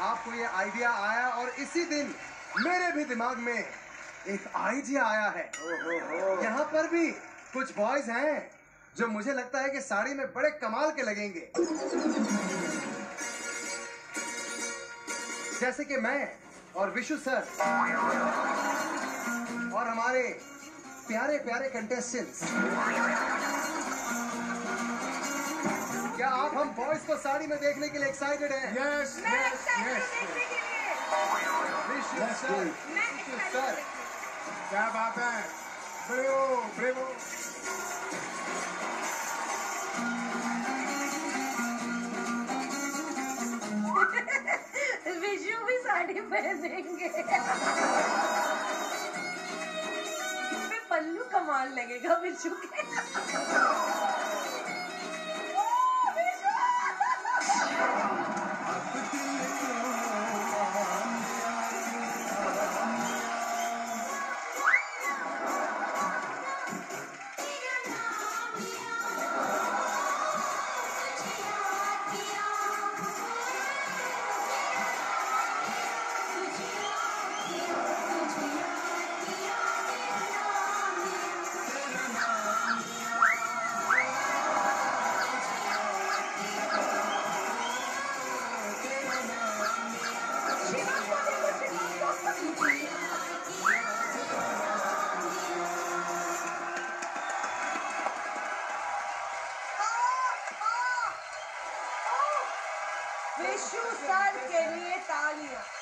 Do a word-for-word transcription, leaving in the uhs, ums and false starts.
आपको ये आइडिया आया और इसी दिन मेरे भी दिमाग में एक आइडिया आया है। यहाँ पर भी कुछ बॉयज हैं जो मुझे लगता है कि साड़ी में बड़े कमाल के लगेंगे, जैसे कि मैं और विशु सर और हमारे प्यारे प्यारे कंटेस्टेंट्स। क्या आप हम बॉयज को साड़ी में देखने के लिए एक्साइटेड हैं? Yes yes yes. Vishu sir, Vishu sir, क्या बात है, ब्रेवो ब्रेवो। विशु भी साड़ी पहनेंगे। पल्लू कमाल लगेगा विशु के। विशु सर के लिए तालियां।